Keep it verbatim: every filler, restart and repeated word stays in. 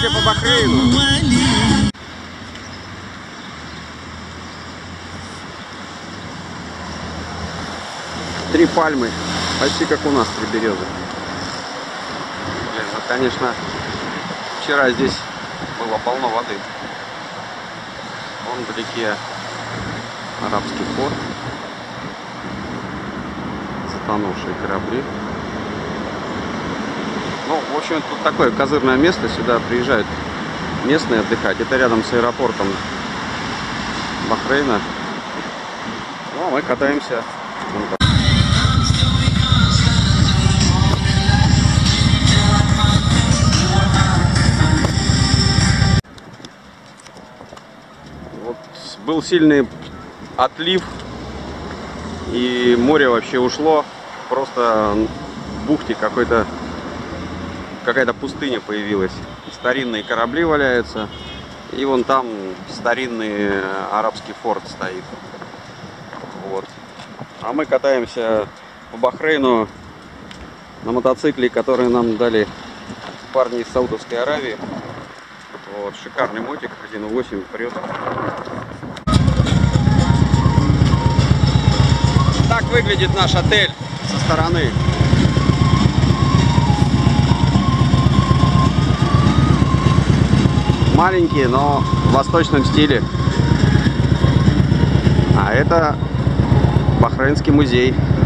катаемся по Бахрейну. Три пальмы, почти как у нас, три березы. Блин, ну, конечно, вчера здесь было полно воды. Вон вдалеке арабский порт, затонувшие корабли. Ну, в общем, тут такое козырное место, сюда приезжают местные отдыхать. Это рядом с аэропортом Бахрейна. Ну, а мы катаемся. Вот был сильный отлив, и море вообще ушло. Просто в бухте какой-то какая-то пустыня появилась. Старинные корабли валяются. И вон там старинный арабский форт стоит. Вот. А мы катаемся по Бахрейну на мотоцикле, который нам дали парни из Саудовской Аравии. Вот. Шикарный мотик, один восемь вперед. Так выглядит наш отель со стороны. Маленькие, но в восточном стиле. А это Бахрейнский музей.